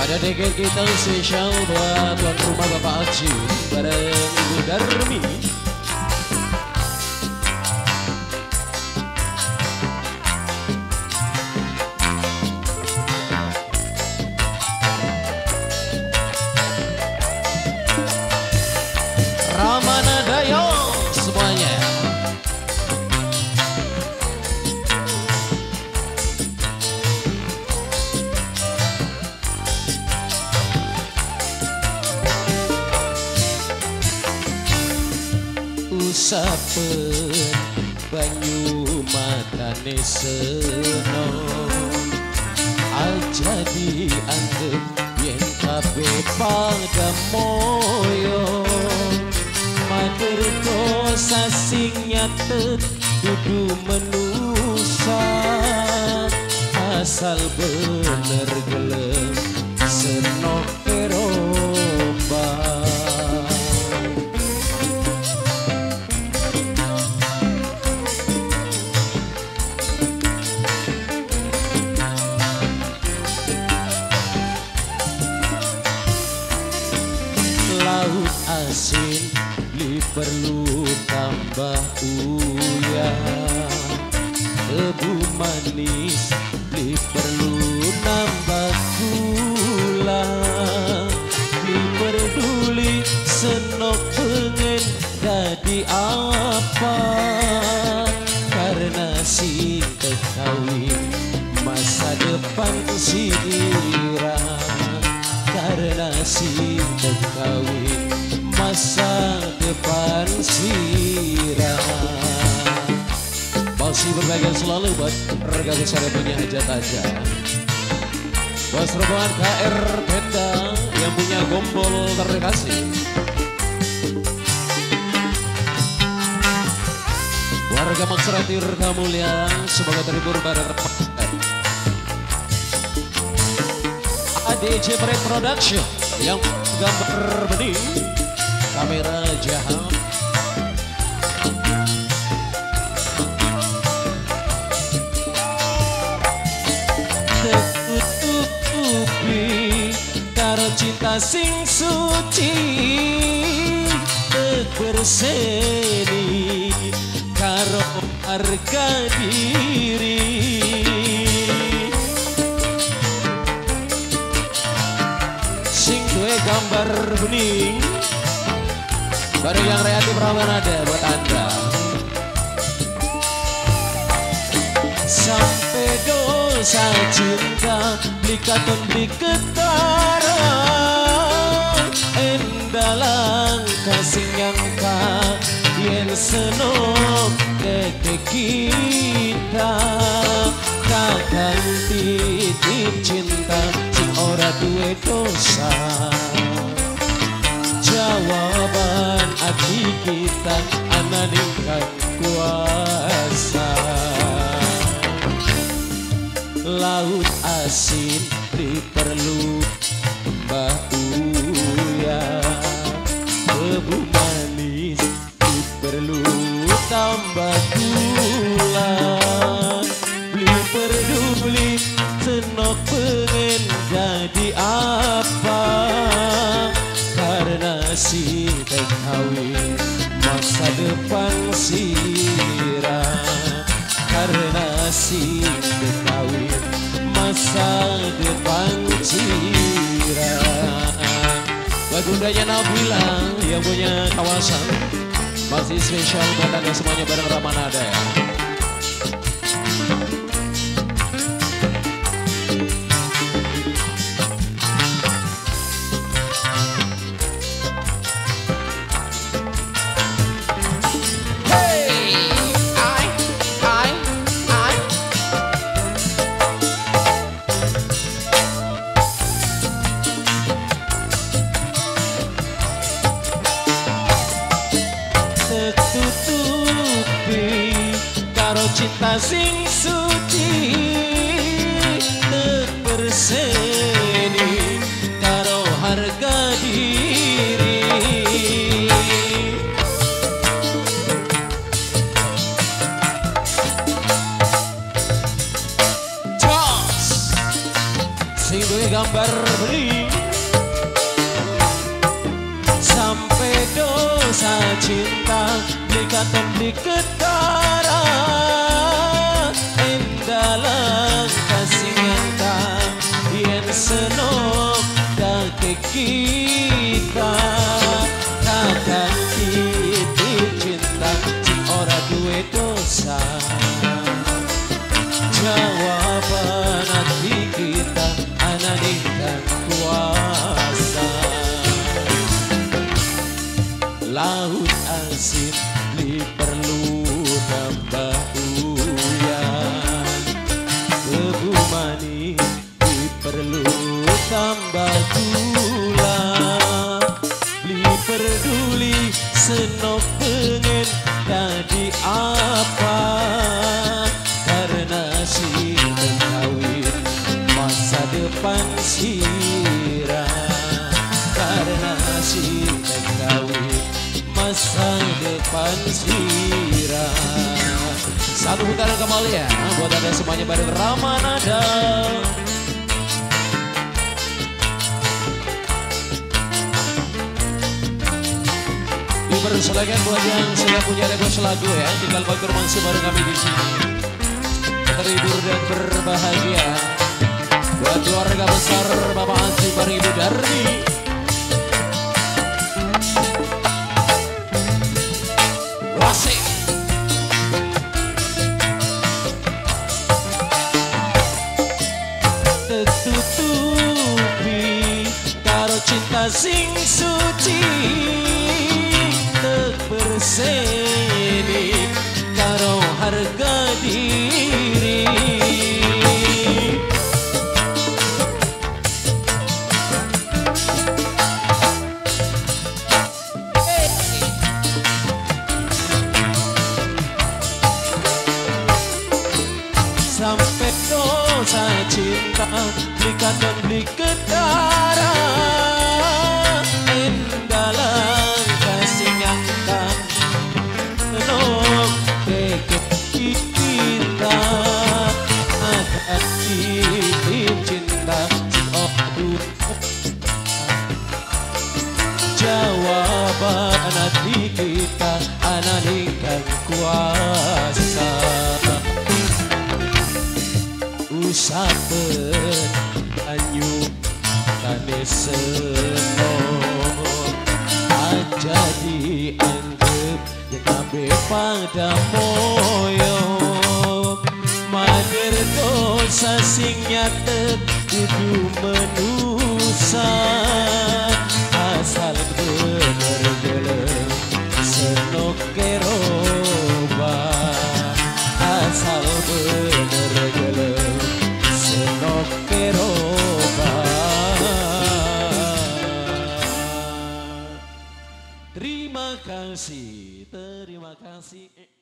Ada deket kita spesial buat tuan rumah Bapak Aji bareng Ibu Darmi. Ramana Dayo semuanya. Usapen banyu matane seno aja dianggep yen kabeh pada moyo matur dosa sing nyatet dudu menusa asal bener gelem seno keroba. Laut asin li perlu tambah uyah, tebu manis li perlu nambah gula, li peduli senok pengen jadi apa, karena si kekawin masa depan sirah. Karena si kekawin masa depan sirah. Masih berbahagia selalu buat rekan besar yang punya hajat aja. Bos rombongan KR Penda yang punya gombol terkasih. Warga Maksaratir Kamulian semoga terhibur pada DJ Break Production yang gambar bening kamera jahat tertutupi karo cinta sing suci berseni karo harga diri. Gambar bening baru yang kreatif Ramanada buat Anda. Sampai dosa cinta likaton di ketara endalang kasih nyangka yen senok deke kita kakang titip cinta sing ora duwe dosa. Jawaban hati kita ananingkan kuasa. Laut asin diperlu uyah, tebu manis diperlu tambah gula. Beli peduli senok pengen jadi apa, karena si kekawin masa depan sirah. Karena si kekawin masa depan sirah. Bagundanya Nabila yang punya kawasan masih spesial buat Anda semuanya bareng Ramanada ya. Tertutupi karo cinta sing suci terperseni karo harga diri. Jos sing duwe gambar beli dosa cinta Likatan liketara Endalang kasih nyata Yen senok dake kita Takkan titip cinta Cing ora duwe dosa Jawaban hati kita Anani dan kuasa Laut asin li perlu tambah uyan Kebu mani li perlu tambah gula Li peduli senok pengen jadi apa Karena si kawin masa depan sirah Karena si kawin masa depan sirah. Satu putaran kembali ya buat anda semuanya bareng Ramanada. Dipersilakan buat yang sudah punya request lagu ya, tinggal konfirmasi bareng kami di sini. Terhibur dan berbahagia buat keluarga besar Bapak Ansi bareng Ibu Darmi. Wasik. Tertutupi karo cinta sing suci berseni karo harga diri sampai dosa cinta belikan dan beli ketara dalam kasih nyata Nok deket kita Akan titip cinta Oh jawaban hati kita Ananikan kuasa Usapen anyu kane seno Aja dianggap yang kabe pada moyo Mager dosa sing nyatet kudu menusa Asal bener gelem senok keroba Asal bener gelem senok keroba. Terima kasih.